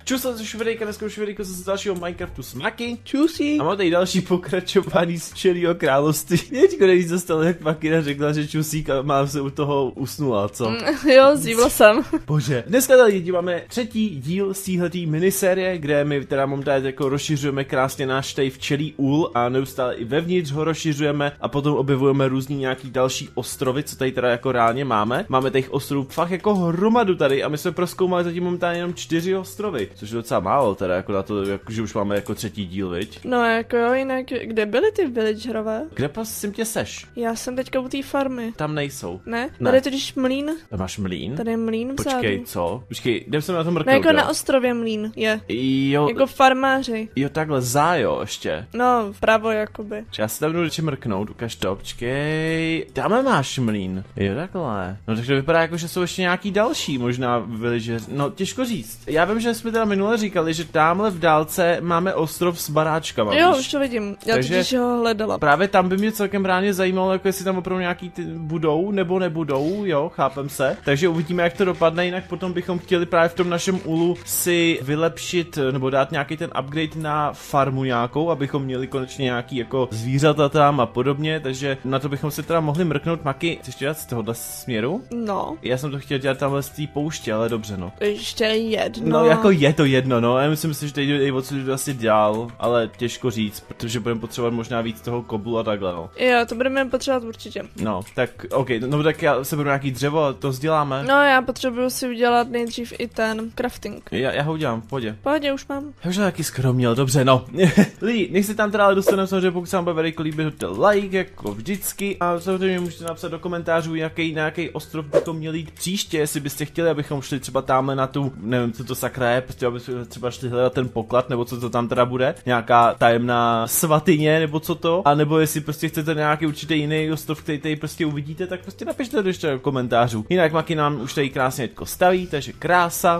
Čus, to je dneska už videjko z dalšího Minecraftu s Maki. Čusí. A mám tady další pokračování z Včelího království. Teďko nejvíc dostal, jak Makina řekla, že Čusík a mám se u toho usnula, co? Jo, zjívla jsem. Bože. Dneska tady máme třetí díl z téhletý minisérie, kde my teda momentálně jako rozšiřujeme krásně náš tady včelí úl a neustále i vevnitř ho rozšiřujeme a potom objevujeme různý nějaký další ostrovy, co tady teda jako reálně máme. Máme těch ostrovů fakt jako hromadu tady a my jsme prozkoumali zatím momentálně jenom 4 ostrovy, což je docela málo teda jako na to, jako, že už máme jako třetí díl, viď? No jako jo, jinak kde byly ty villagerové? Kde prosím tě seš? Já jsem teďka u té farmy. Tam nejsou. Ne? Ne. Tady je totiž mlýn. Tam máš mlýn? Tady je mlýn vzadu. Počkej, co? Počkej, jdem se na to No mrknout, jako jo? na ostrově mlýn je. Jo, Jako farmáři. jo takhle zájo ještě. No, vpravo jakoby. Já se tam jdu ještě mrknout, ukaž to, počkej. Tam máš mlýn. Jo, takhle. No takže vypadá jako, že jsou ještě nějaký další, možná villager. No, těžko říct. Já vím, že jsme teda minule říkali, že tamhle v dálce máme ostrov s baráčkama. Jo, víš? už to vidím. Já Takže- totiž ho hledala. Právě tam by mě celkem ráně zajímalo, jako jestli tam opravdu nějaký ty budou nebo nebudou, jo, chápem se. Takže uvidíme, jak to dopadne, jinak potom bychom chtěli právě v tom našem úlu si vylepšit nebo dát nějaký ten upgrade na farmu nějakou, abychom měli konečně nějaký jako zvířata tam a podobně, takže na to bychom se teda mohli mrknout. Maki, chceš to dělat z tohohle směru? No. Já jsem to chtěl dělat tamhle z té pouště, ale dobře, no. Ještě jedno. No, jako je to jedno, no, já myslím si, že teď jde odsud asi dál, ale těžko říct, protože budeme potřebovat možná víc toho koblu a takhle, no. Jo, to budeme potřebovat určitě. No, tak, ok, no tak já se budu nějaký dřevo a to sděláme. No, já potřebuju si udělat nejdřív i ten crafting. Já ho udělám, v pohodě. Pohodě, už mám. Já už jsem taky skoro měl, dobře, no. Lidi, nech se tam teda ale dostaneme, samozřejmě pokud se vám bude veliko líbit, hoďte like, jako vždycky. A samozřejmě můžete napsat do komentářů, na jaký ostrov bychom měli jít příště, jestli byste chtěli, abychom šli třeba tamhle na tu, nevím, co to sakra je, prostě abychom třeba šli hledat ten poklad, nebo co to tam teda bude, nějaká tajemná svatyně, nebo co to, a nebo jestli prostě chcete nějaký určitý jiný ostrov, který tady prostě uvidíte, tak prostě napište to ještě do komentářů. Jinak Maki nám už tady krásně teďko staví, takže krása.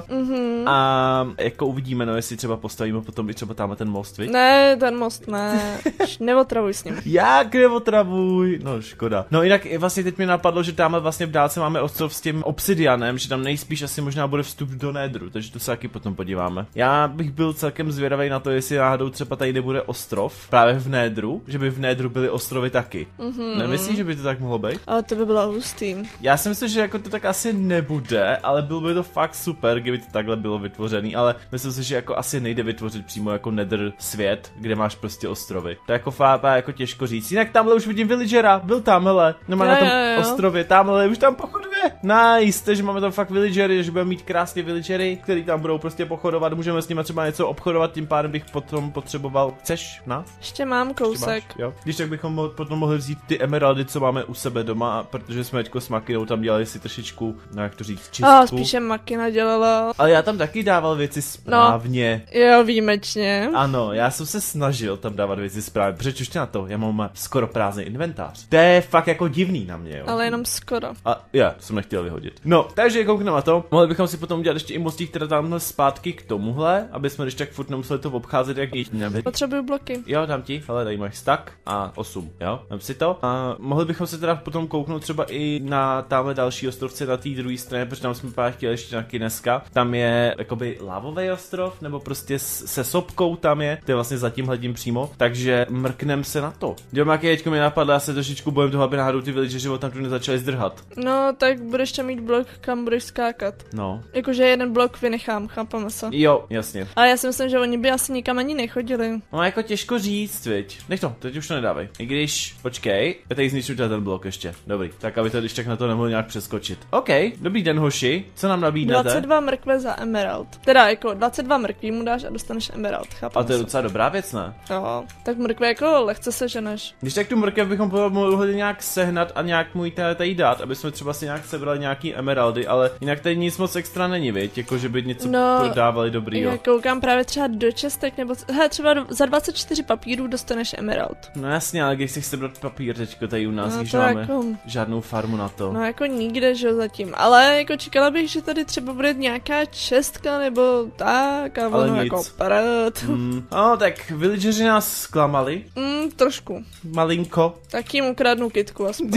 A jako uvidíme, no, jestli třeba postavíme potom i třeba tamhle ten most, viď? Ne, ten most ne. Neotravuj s ním. Jak neotravuj? No škoda. No jinak vlastně teď mi napadlo, že tamhle vlastně v dálce máme ostrov s tím obsidianem, že tam nejspíš asi možná bude vstup do Nedru, takže to se taky potom podíváme. Já bych byl celkem zvědavý na to, jestli náhodou třeba tady nebude ostrov právě v Nedru, že by v Nedru byly ostrovy taky. Nemyslíš, že by to tak mohlo být? Ale to by bylo hustý. Já si myslím, že jako to tak asi nebude, ale bylo by to fakt super, kdyby to takhle bylo vytvořený, ale myslím si, že jako asi nejde vytvořit přímo jako Nether svět, kde máš prostě ostrovy. To je jako fakt jako těžko říct. Jinak tamhle už vidím villagera, byl tam, hele, nemá na tom Jo. ostrově, tamhle už tam pochoduje. Nice, takže máme tam fakt villagery, že budeme mít krásné villagery, který tam budou prostě pochodovat, můžeme s nimi třeba něco obchodovat, tím pádem bych potom potřeboval. Chceš nás? Ještě mám kousek. Jo. Když tak bychom potom mohli vzít ty emeraldy, co máme u sebe doma, protože jsme teďko s Makinou tam dělali si trošičku, no jak to říct, čistku. Spíše Makina dělala. Ale já tam taky dával věci správně. Jo, výjimečně. Ano, já jsem se snažil tam dávat věci správně, protože už na to, já mám skoro prázdný inventář. To je fakt jako divný na mě, jo. Ale jenom skoro. A já jsem nechtěl vyhodit. No, takže koukneme na to. Mohli bychom si potom udělat ještě i mostík, které tamhle zpátky k tomuhle, aby jsme když tak furt nemuseli to obcházet jak již. Potřebuju bloky. Jo, dám ti, hele, tady máš stack a 8, jo, dám si to. A mohli bychom se teda potom kouknout třeba i na tamhle další ostrovce na té druhé straně, protože tam jsme právě chtěli ještě taky dneska. Tam je jakoby lávový ostrov, nebo prostě se sopkou tam je, to je vlastně za tím hledím přímo, takže mrknem se na to. Dělám, jak mi napadlo, já se trošičku bojím toho, aby náhodou ty villageři tam tu nezačali zdrhat. No, tak budeš tam mít blok, kam budeš skákat. No. Jakože jeden blok vynechám, chápeme se. Jo, jasně. Ale já si myslím, že oni by asi nikam ani nechodili. No jako těžko říct, viď. Nech to, teď už to nedávej. I když, počkej, já tady zničím ten blok ještě. Dobrý, tak aby to když tak na to nemohl nějak přeskočit. OK, dobrý den hoši, co nám nabídnete? 22 mrkve za emerald. Teda jako 22 mrkví mu dáš a dostaneš emerald, chápeme A to je se. docela dobrá věc, ne? Jo, tak mrkve jako lehce seženeš. Když tak tu mrkev bychom mohli nějak sehnat a nějak můj tady dát, aby jsme třeba si nějak sebrali nějaký emeraldy, ale jinak tady nic moc extra není, viď? Jako že by něco prodávali dobrýho. Já koukám právě třeba do čestek, nebo třeba za 24 papírů dostaneš emerald. No jasně, ale když si chceš sebrat papír teďko tady u nás, No když to máme jako... žádnou farmu na to. No jako nikde, že zatím, ale jako čekala bych, že tady třeba bude nějaká čestka nebo tak a Ale ono nic. jako parat. No tak villageři nás zklamali, Trošku. malinko. Tak jim ukradnu kytku aspoň.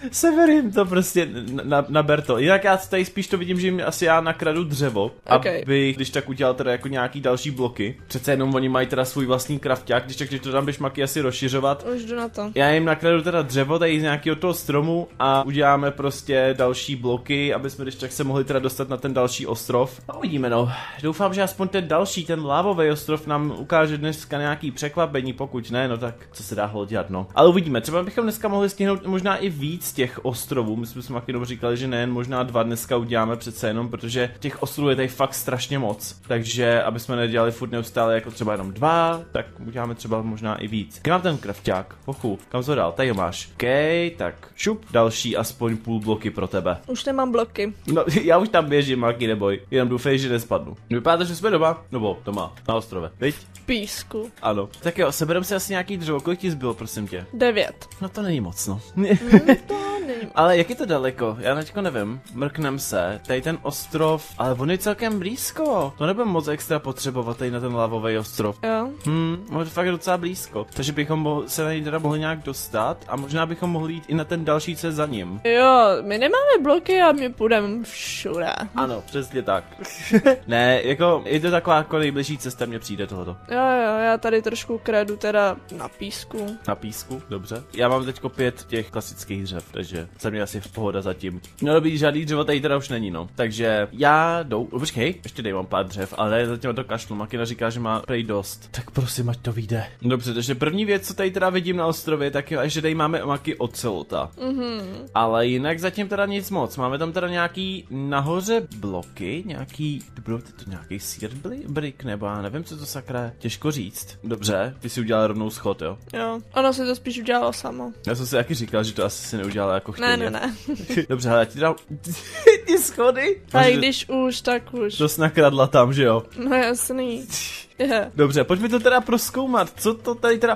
Severin to prostě naber to. Jinak já tady spíš to vidím, že jim asi já nakradu dřevo, Okay. aby když tak udělal teda jako nějaký další bloky. Přece jenom oni mají teda svůj vlastní krafťák, když tak když to tam běž maky asi rozšiřovat. Už jdu na to. Já jim nakradu teda dřevo tady z nějakého toho stromu a uděláme prostě další bloky, aby jsme když tak se mohli teda dostat na ten další ostrov. A uvidíme no. Doufám, že aspoň ten další, ten lávový ostrov nám ukáže dneska nějaký překvapení, pokud ne, no tak co se dá dělat, no. Ale uvidíme, třeba bychom dneska mohli stihnout možná i víc těch ostrovů. My jsme s Makinou říkali, že nejen možná 2 dneska uděláme přece jenom, protože těch ostrovů je tady fakt strašně moc. Takže aby jsme nedělali furt neustále jako třeba jenom 2, tak uděláme třeba možná i víc. Kde mám ten krafťák? Pochu, kam to dal? Tady ho máš. OK, tak šup, další aspoň půl bloky pro tebe. Už nemám bloky. No, já už tam běžím, Maki, neboj. Jenom doufej, že nespadnu. Vypadá to, že jsme doma? Nebo doma, na ostrově. Viď? Písku. Ano. Tak jo, sebereme si asi nějaký dřevo. Kolik ti zbylo, prosím tě? 9. No to není moc, no. To nevím. Ale jak je to daleko? Já teďko nevím. Mrknem se. Tady ten ostrov, ale on je celkem blízko. To nebudeme moc extra potřebovat tady na ten lavový ostrov. Jo. On je fakt docela blízko. Takže bychom se na něj teda mohli nějak dostat a možná bychom mohli jít i na ten další cest za ním. Jo, my nemáme bloky a my půjdeme všude. Ano, přesně tak. Ne, jako je to taková jako nejbližší cesta, mně přijde tohleto. Jo, já tady trošku kradu teda na písku. Na písku, dobře. Já mám teďko 5 těch klasických dřev, takže jsem mě asi v pohoda zatím. No dobrý, žádný dřevo tady teda už není, no. Takže já jdou, počkej, ještě tady mám pár dřev, ale zatím to kašlu. Makina říká, že má prej dost. Tak prosím, ať to vyjde. Dobře, takže první věc, co tady teda vidím na ostrově, tak je, že tady máme Maky ocelota. Ale jinak zatím teda nic moc. Máme tam teda nějaký nahoře bloky, nějaký, budou to nějaký seared brick, nebo já nevím, co to sakra je. Těžko říct. Dobře, ty si udělal rovnou schod, jo? Jo, ono si to spíš udělalo samo. Já jsem si taky říkal, že to asi si neudělala jako chtěně. Ne. Dobře, ale já ti dám ty schody. A i když už, tak už. Dost nakradla tam, že jo? No jasný. Dobře, pojďme to teda prozkoumat. Co to tady teda...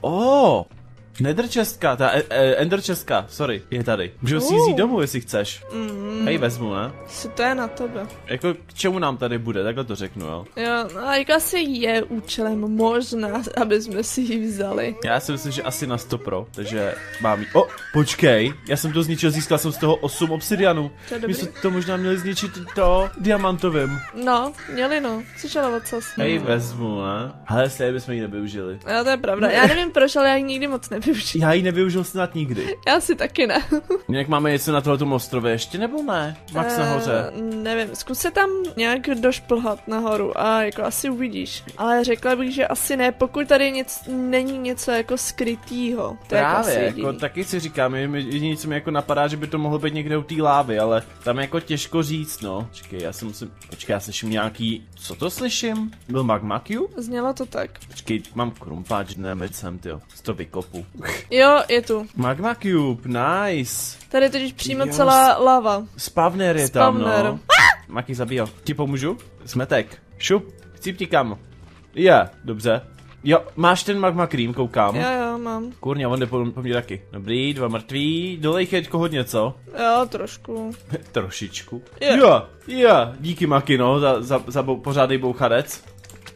Oh! Netherchestka, ta enderchestka, sorry, je tady. Můžeme si ji vzít domů, jestli chceš. Hej, vezmu, ne? Co to je na tebe? Jako k čemu nám tady bude, takhle to řeknu, jo. Jo, no a jako asi je účelem možná, aby jsme si ji vzali. Já si myslím, že asi na 100 pro, takže mám jí. O, počkej, já jsem to zničil, získal jsem z toho 8 obsidianů. To je dobrý. My jsme to možná měli zničit to diamantovým. No, měli no, co žalovat co? Hej, vezmu, ne? Ale stejně bychom ji nevyužili. Jo, to je pravda, já nevím proč, ale já ji nikdy moc nevyužil. Já ji nevyužil snad nikdy. Já si taky ne. Jinak máme něco na tohletom ostrově ještě, nebo ne? Max nahoře. Nevím, zkus se tam nějak došplhat nahoru a jako asi uvidíš. Ale řekla bych, že asi ne, pokud tady není něco jako skrytýho. To Právě, je jako taky si říkám, jediný, co mi jako napadá, že by to mohlo být někde u té lávy, ale tam je jako těžko říct, no. Počkej, já slyším nějaký, co to slyším? Byl magma cube? Znělo to tak. Počkej, mám krumpáč, nemeď sem, tyjo, to vykopu. Jo, je tu. Magma cube, nice. Tady totiž přímo Jo, celá lava. Spawner je tam, Spawner. no. Maki zabijel. Ti pomůžu? Smetek. Šup, chci ti kam. Je, dobře. Jo, máš ten magma cream, koukám. Jo, mám. Kurně, on jde po mě taky. Dobrý, 2 mrtví. Dolej jeďko hodně, co? Jo, trošku. Trošičku. Jo. Jo, díky Maki, no, za pořádnej boucharec.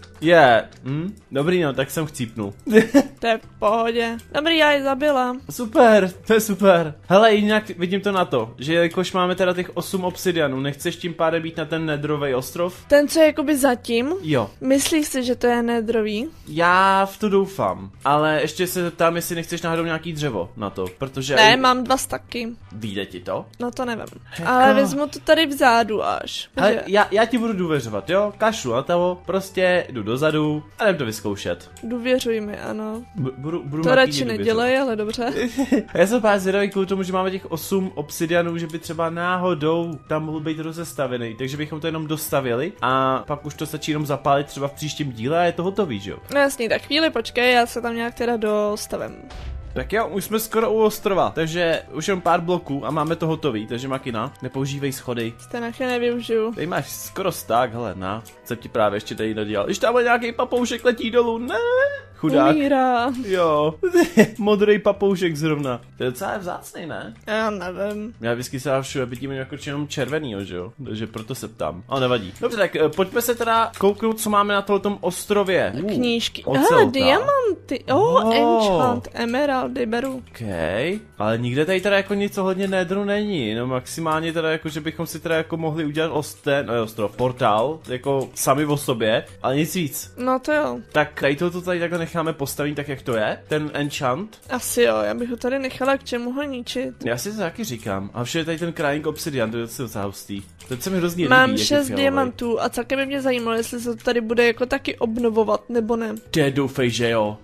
Dobrý, no, tak jsem chcípnul. To je v pohodě. Dobrý, já ji zabila. Super, to je super. Hele, jinak vidím to na to, že jakož máme teda těch 8 obsidianů, nechceš tím pádem být na ten nedrový ostrov? Ten, co je jakoby zatím? Jo. Myslíš si, že to je nedrový? Já v to doufám, ale ještě se zeptám, jestli nechceš náhodou nějaký dřevo na to, protože... Ne, mám 2 staky. Vyjde ti to? No to nevím. Jako- Ale vezmu to tady vzadu až. Hele, já ti budu důvěřovat, jo? Kašlu na to, prostě jdu dozadu a jdem to vyzkoušet. Důvěřuj mi, ano. Budu To Makyni radši důvěřovat. nedělej, ale dobře. A já jsem pár zvědavý kvůli tomu, že máme těch 8 obsidianů, že by třeba náhodou tam mohl být rozestavený, takže bychom to jenom dostavili a pak už to stačí jenom zapálit třeba v příštím díle a je to hotový, že jo? No jasně, tak chvíli počkej, já se tam nějak teda dostavím. Tak jo, už jsme skoro u ostrova, takže už jen pár bloků a máme to hotový, takže Makina, nepoužívej schody. Stejně nevyužiju. Tady máš skoro sták, hele, na, co ti právě ještě tady nadělal. Když tam nějaký papoušek letí dolů, ne? Chudák. Umírá. Jo, modrý papoušek zrovna. To je docela vzácný, ne? Já nevím. Já vždycky se všude vidím jako jenom červenýho, že jo? Takže proto se ptám. Ale nevadí. Dobře, tak pojďme se teda kouknout, co máme na tom ostrově. Knížky. Ocelka. Diamanty. Enchant. Emeraldy beru. Okay. Ale nikde tady teda jako nic ohledně Netheru není, no maximálně teda jako, že bychom si teda jako mohli udělat ostrov, portál, jako sami o sobě, ale nic víc. No to jo. Tak tady to tady takhle necháme postavit tak, jak to je, ten enchant. Asi jo, já bych ho tady nechala, k čemu ho ničit. Já si to taky říkám, a všude tady ten crying obsidian, to je docela hustý. To se mi hrozně líbí. Mám 6 diamantů a celkem by mě zajímalo, jestli se to tady bude jako taky obnovovat, nebo ne. Ty doufej, že jo.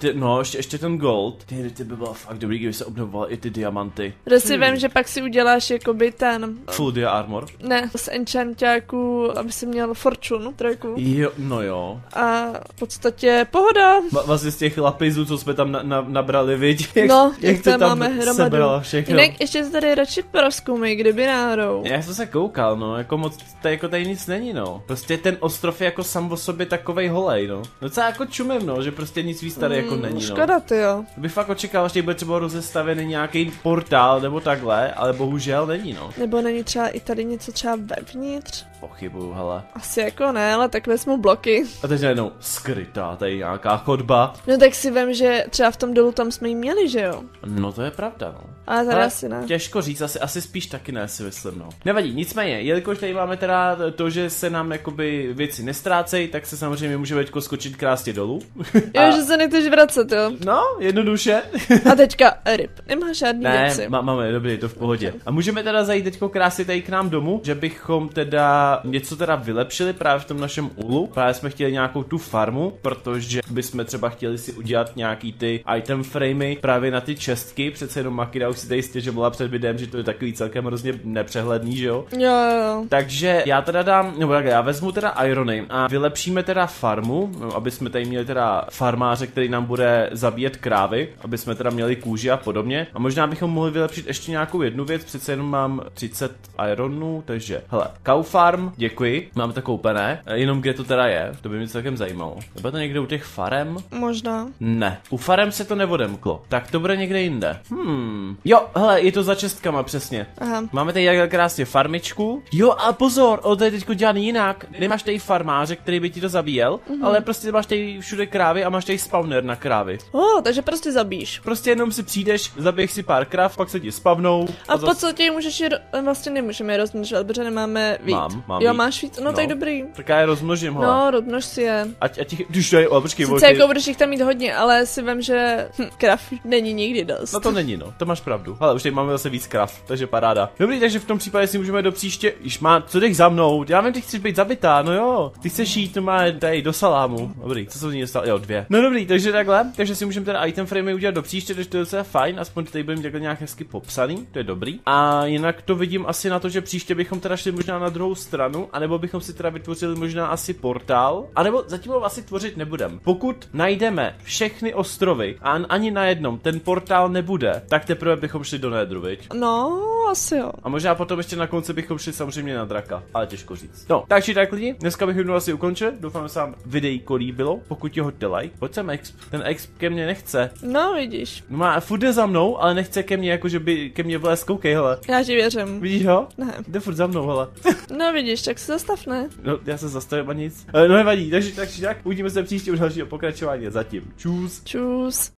Ještě ten gold. Ty by bylo fakt dobrý, kdyby se obnovoval i ty diamanty. Protože si vím, že pak si uděláš jakoby ten... Full dia armor? Ne, z enchantáku, aby si měl fortune trojku. Jo, no jo. A v podstatě pohoda. Vlastně z těch lapizů, co jsme tam nabrali, viď? Jak to máme hromadu. Jinak ještě se tady radši prozkoumej, kdyby náhodou. Já jsem se koukal, no, jako moc, tady nic není, no. Prostě ten ostrov je jako sam o sobě takovej holej, no. Docela jako čumem, no, že prostě nic víc tady jako není, no. Škoda, ty jo. Bych fakt očekával, že tady bude třeba rozestavený nějaký portál nebo takhle, ale bohužel není, no. Nebo není třeba i tady něco třeba vevnitř? Pochybuju, hele. Asi jako ne, ale tak vezmu bloky. A teď najednou skrytá, tady nějaká chodba. No tak si vem, že třeba v tom dolu tam jsme jí měli, že jo? No to je pravda, no. Ale tady asi ne. Těžko říct, asi spíš taky ne, si myslím, no. Nevadí, nicméně, jelikož tady máme teda to, že se nám jakoby věci nestrácejí, tak se samozřejmě můžeme teďko skočit krásně dolů. Jo, že se nechceš vracet, jo? No, jednoduše. A teďka, ryb, nemáš žádný věci. Ne, máme, dobrý, je to v pohodě. A můžeme teda zajít teďko krásně tady k nám domů, že bychom teda něco teda vylepšili právě v tom našem úlu. Právě jsme chtěli nějakou tu farmu, protože bychom třeba chtěli si udělat nějaký ty item framey právě na ty čestky, přece jenom Makida už si tady stěžovala před videem, že to je takový celkem hrozně nepřehledný, že jo? Jo. Takže já teda dám, nebo tak já vezmu teda irony a vylepšíme teda farmu, aby jsme tady měli teda farmáře, který nám bude zabíjet krávy, aby jsme teda měli kůži a podobně. A možná bychom mohli vylepšit ještě nějakou jednu věc, přece jenom mám 30 ironů, takže hele, cow farm, děkuji, mám to koupené, jenom kde to teda je, to by mě celkem zajímalo. Nebo to někde u těch farem? Možná. Ne, u farem se to neodemklo, tak to bude někde jinde. Jo, hele, je to za čestkama přesně. Aha. Máme tady jak krásně farmičku. Jo, a pozor, to je teďko dělaný jinak. Nemáš tady farmáře, který by ti to zabíjel, ale prostě máš tady všude krávy a máš tady spawner na krávy. Takže prostě zabíš. Prostě jenom si přijdeš, zabiješ si pár kráv, pak se ti spavnou. A v podstatě můžeš je, vlastně nemůžeme je rozmnožovat, protože nemáme vít. Mám jo, vít. máš vít, no tak dobrý. Tak já je rozmnožím, hele. No, rozmnož si je. Když to je, počkej, sice jako budeš jich tam mít hodně, ale si vím, že krav není nikdy dost. No to není, no, to máš pravdu. Ale už tady máme zase víc krav, takže paráda. Dobrý, takže v tom případě si můžeme do příště, co jdeš za mnou? Já vím, ty chceš být zabitá, no jo. Ty chceš jít, to má tady do salámu. Dobrý, co se z ní dostalo? Jo, 2. No dobrý, takže takhle, takže si můžeme teda item frame udělat do příště, takže to je docela fajn, aspoň tady budeme takhle nějak hezky popsaný, to je dobrý. A jinak to vidím asi na to, že příště bychom teda šli možná na druhou stranu, anebo bychom si teda vytvořili možná asi portál, anebo zatím ho asi tvořit nebudem. Pokud najdeme všechny ostrovy a ani na jednom ten portál nebude, tak teprve bychom šli do Netheru, viď? No, asi jo. A možná potom ještě na konci bychom šli samozřejmě na draka, ale těžko říct. No, takže tak lidi, dneska bych asi ukončil, doufám, že se vám videjko líbilo, pokud ti hodíte like, pojď sem exp, ten exp ke mně nechce. No, vidíš. No má, furt jde za mnou, ale nechce ke mně, jako že by ke mně vlez, koukej, hele. Já ti věřím. Vidíš ho? Ne. Jde furt za mnou, hele. No vidíš, tak se zastav, ne? No, já se zastavím a nic. No nevadí, takže tak, uvidíme se příště u dalšího pokračování, zatím. Čus. Čus.